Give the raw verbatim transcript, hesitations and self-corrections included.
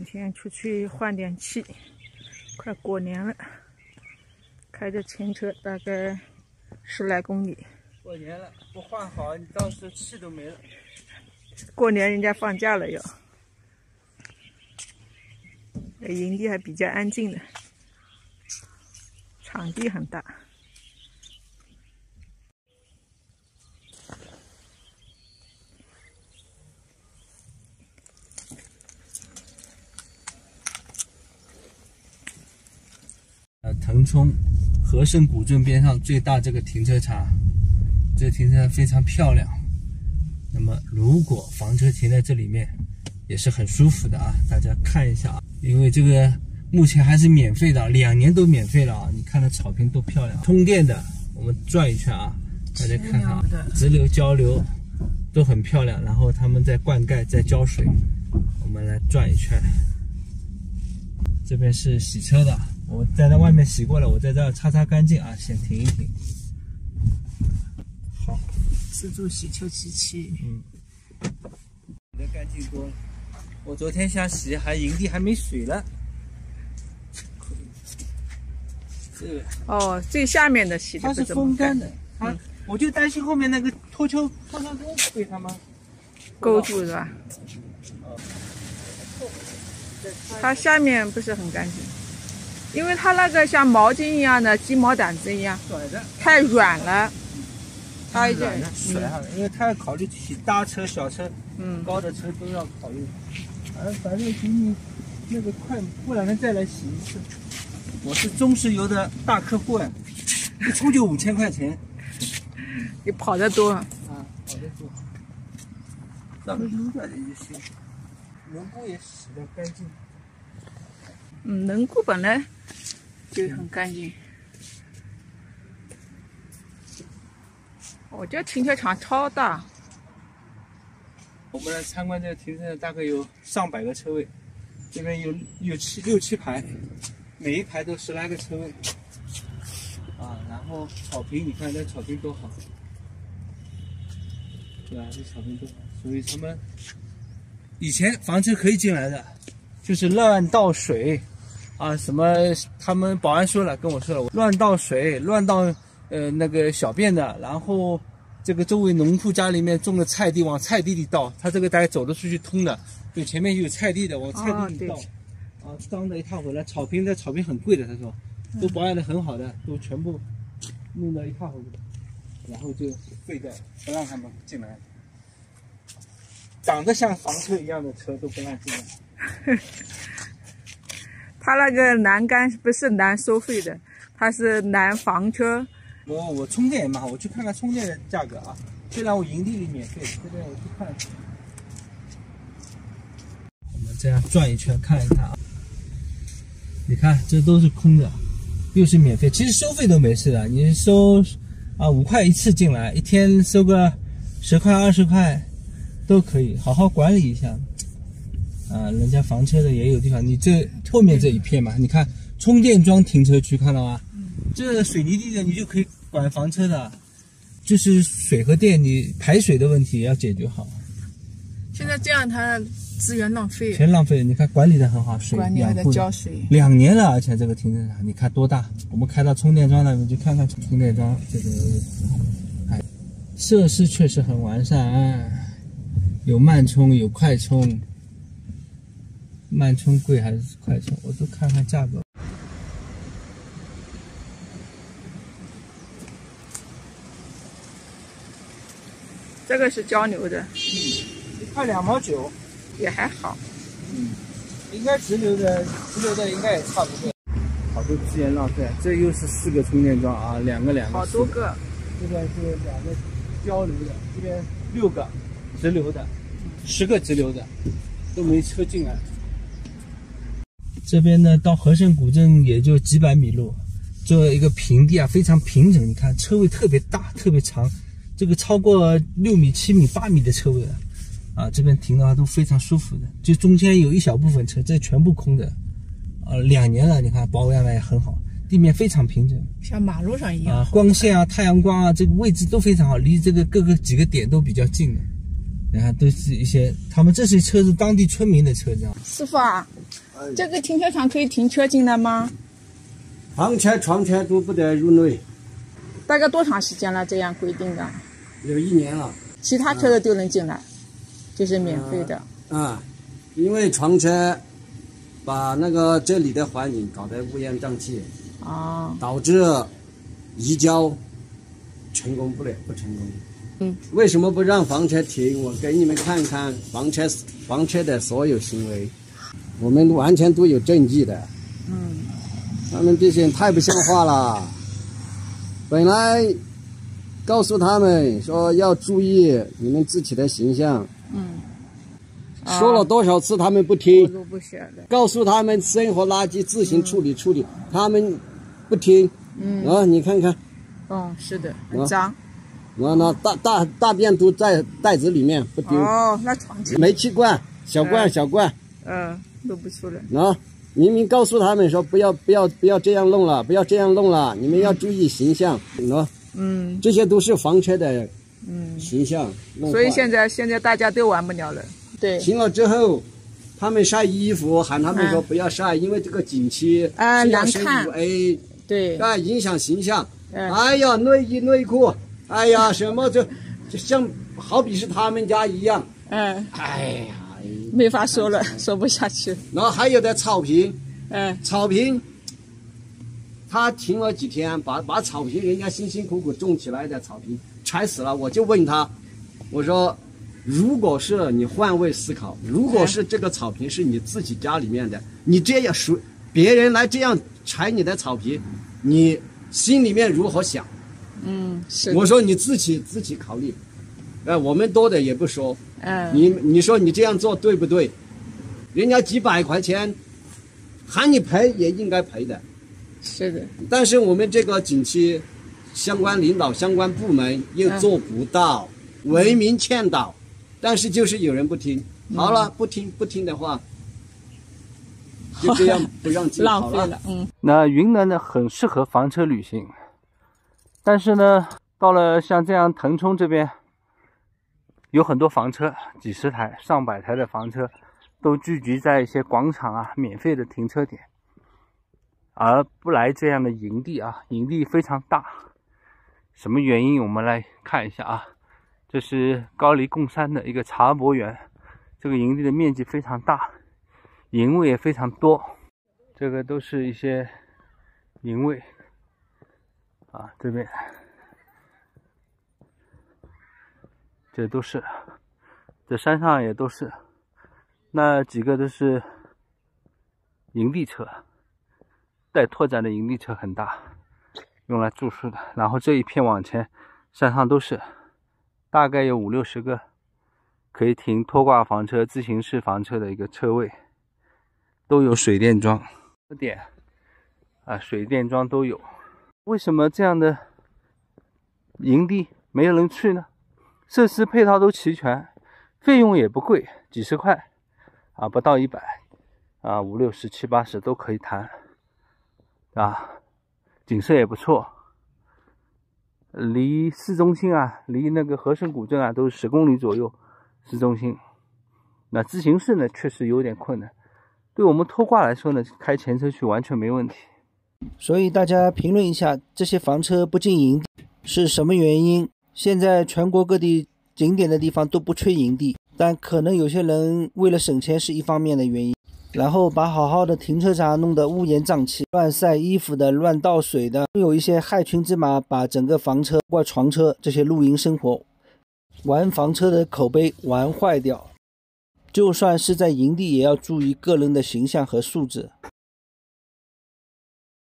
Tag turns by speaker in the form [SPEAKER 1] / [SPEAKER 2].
[SPEAKER 1] 天出去换点气，快过年了，开着前车大概十来公里。
[SPEAKER 2] 过年了，不换好，你到时候气都没了。
[SPEAKER 1] 过年人家放假了又。营地还比较安静的，场地很大。
[SPEAKER 2] 呃，腾冲和盛古镇边上最大这个停车场，这个停车场非常漂亮。那么，如果房车停在这里面，也是很舒服的啊。大家看一下啊，因为这个目前还是免费的，两年都免费了啊。你看那草坪多漂亮，充电的，我们转一圈啊，大家看看啊，直流、交流都很漂亮。然后他们在灌溉，在浇水，我们来转一圈。这边是洗车的。 我在那外面洗过了，我在这儿擦擦干净啊，先停一停。好，
[SPEAKER 1] 自助洗车机器，
[SPEAKER 2] 嗯，洗的干净多了。我昨天想洗，还营地还没水了。这个
[SPEAKER 1] 哦，最下面的洗的
[SPEAKER 2] 它是风干的，它、嗯、我就担心后面那个拖车拖车钩被他们
[SPEAKER 1] 勾住是吧？它下面不是很干净。 因为它那个像毛巾一样的鸡毛掸子一样，太软了，它
[SPEAKER 2] 软了甩下来，因为它要考虑起大车、小车，
[SPEAKER 1] 嗯，
[SPEAKER 2] 高的车都要考虑。反正反正给你那个快，过两天再来洗一次。我是中石油的大客户啊，一充就五千块钱。
[SPEAKER 1] 你跑得多啊？
[SPEAKER 2] 跑得多，稍微溜点点就行。轮毂也洗得干净。
[SPEAKER 1] 嗯，轮毂本来 就很干净。我这停车场超大。
[SPEAKER 2] 我们来参观这个停车场，大概有上百个车位，这边有有七六七排，每一排都十来个车位。啊，然后草坪，你看这草坪多好，对吧？这草坪多好，所以他们以前房车可以进来的，就是乱倒水。 啊，什么？他们保安说了，跟我说了，乱倒水、乱倒呃那个小便的，然后这个周围农户家里面种的菜地往菜地里倒，他这个大概走得出去通的，就前面有菜地的往菜地里倒，哦、啊，脏的一塌糊涂。草坪的草坪很贵的，他说，都保养的很好的，都全部弄得一塌糊涂，然后就废掉，不让他们进来。长得像房车一样的车都不让进来。
[SPEAKER 1] 他那个栏杆不是难收费的，它是难房车。
[SPEAKER 2] 我我充电也蛮好，我去看看充电的价格啊。虽然我营地里免费，这边我去看。我们这样转一圈看一看啊。你看这都是空的，又是免费，其实收费都没事的，你收啊五块一次进来，一天收个十块二十块都可以，好好管理一下。 啊，人家房车的也有地方，你这后面这一片嘛，你看充电桩停车区看到吗？嗯、这水泥地的你就可以管房车的，就是水和电你排水的问题也要解决好。
[SPEAKER 1] 现在这样它资源浪费，
[SPEAKER 2] 全浪费。你看管理的很好，水
[SPEAKER 1] 管理还在浇水，
[SPEAKER 2] 两年了，而且这个停车场你看多大？我们开到充电桩那边去看看充电桩，这个哎，设施确实很完善，有慢充有快充。 慢充贵还是快充？我都看看价格。
[SPEAKER 1] 这个是交流的，
[SPEAKER 2] 嗯，一块两毛九，
[SPEAKER 1] 也还好。
[SPEAKER 2] 嗯，应该直流的，直流的应该也差不多。好多资源浪费，这又是四个充电桩啊，两个两个。
[SPEAKER 1] 好多个。
[SPEAKER 2] 这边是两个交流的，这边六个直流的，十个直流的，都没车进来。 这边呢，到和盛古镇也就几百米路，作为一个平地啊，非常平整。你看车位特别大，特别长，这个超过六米、七米、八米的车位了，啊，这边停的话都非常舒服的。就中间有一小部分车，这全部空的，啊，两年了，你看保养的也很好，地面非常平整，
[SPEAKER 1] 像马路上一样。
[SPEAKER 2] 啊，光线啊、太阳光啊，这个位置都非常好，离这个各个几个点都比较近的， 你看都是一些，他们这些车是当地村民的车，这样。
[SPEAKER 1] 师傅啊，这个停车场可以停车进来吗？
[SPEAKER 3] 房车、窗车都不得入内。
[SPEAKER 1] 大概多长时间了？这样规定的？
[SPEAKER 3] 有一年了。
[SPEAKER 1] 其他车的都能进来，就是免费的。
[SPEAKER 3] 啊，因为窗车把那个这里的环境搞得乌烟瘴气，
[SPEAKER 1] 啊，
[SPEAKER 3] 导致移交成功不了，不成功。
[SPEAKER 1] 嗯，
[SPEAKER 3] 为什么不让房车停？我给你们看看房车房车的所有行为，我们完全都有证据的。
[SPEAKER 1] 嗯，
[SPEAKER 3] 他们这些人太不像话了。本来告诉他们说要注意你们自己的形象，
[SPEAKER 1] 嗯，
[SPEAKER 3] 说了多少次他们不听。
[SPEAKER 1] 不不是的。
[SPEAKER 3] 告诉他们生活垃圾自行处理处理，嗯、他们不听。
[SPEAKER 1] 嗯
[SPEAKER 3] 啊，你看看。
[SPEAKER 1] 哦，是的，很脏。
[SPEAKER 3] 啊，那大大大便都在袋子里面不丢。
[SPEAKER 1] 哦，那床前
[SPEAKER 3] 煤气罐、小罐、呃、小罐，
[SPEAKER 1] 嗯，都不出来。
[SPEAKER 3] 啊，明明告诉他们说不要不要不要这样弄了，不要这样弄了，你们要注意形象，啊，
[SPEAKER 1] 嗯，
[SPEAKER 3] 这些都是房车的，
[SPEAKER 1] 嗯，
[SPEAKER 3] 形象。
[SPEAKER 1] 所以现在现在大家都玩不了了。对。
[SPEAKER 3] 停了之后，他们晒衣服，喊他们说不要晒，嗯、因为这个景区
[SPEAKER 1] 啊难看。
[SPEAKER 3] A，
[SPEAKER 1] 对，
[SPEAKER 3] 啊，影响形象。
[SPEAKER 1] 嗯、
[SPEAKER 3] 哎呀，内衣内裤。哎呀，什么这，就像好比是他们家一样。
[SPEAKER 1] 嗯。
[SPEAKER 3] 哎呀，
[SPEAKER 1] 没法说了，说不下去。
[SPEAKER 3] 然后还有的草坪，
[SPEAKER 1] 嗯，
[SPEAKER 3] 草坪，他停了几天，把把草坪人家辛辛苦苦种起来的草坪拆死了。我就问他，我说，如果是你换位思考，如果是这个草坪是你自己家里面的，你这样说，别人来这样拆你的草坪，你心里面如何想？
[SPEAKER 1] 嗯，是。
[SPEAKER 3] 我说你自己自己考虑，哎、呃，我们多的也不说，
[SPEAKER 1] 嗯，
[SPEAKER 3] 你你说你这样做对不对？人家几百块钱，喊你赔也应该赔的。
[SPEAKER 1] 是的。
[SPEAKER 3] 但是我们这个景区相关领导、相关部门又做不到，嗯、为民劝导，但是就是有人不听。好了，嗯、不听不听的话，就这样不让进
[SPEAKER 1] 浪费了。嗯。
[SPEAKER 2] 那云南呢，很适合房车旅行。但是呢，到了像这样腾冲这边，有很多房车，几十台、上百台的房车，都聚集在一些广场啊、免费的停车点，而不来这样的营地啊。营地非常大，什么原因？我们来看一下啊。这是高黎贡山的一个茶博园，这个营地的面积非常大，营位也非常多。这个都是一些营位。啊，这边这都是，这山上也都是，那几个都是营地车，待拓展的营地车很大，用来住宿的。然后这一片往前，山上都是，大概有五六十个可以停拖挂房车、自行式房车的一个车位，都有水电桩，点啊，水电桩都有。为什么这样的营地没有人去呢？设施配套都齐全，费用也不贵，几十块啊，不到一百啊，五六十、七八十都可以谈啊。景色也不错，离市中心啊，离那个和盛古镇啊，都是十公里左右。市中心，那自行式呢，确实有点困难。对我们拖挂来说呢，开前车去完全没问题。
[SPEAKER 4] 所以大家评论一下，这些房车不进营地是什么原因？现在全国各地景点的地方都不缺营地，但可能有些人为了省钱是一方面的原因，然后把好好的停车场弄得乌烟瘴气，乱晒衣服的、乱倒水的，有一些害群之马把整个房车或床车这些露营生活玩房车的口碑玩坏掉。就算是在营地，也要注意个人的形象和素质。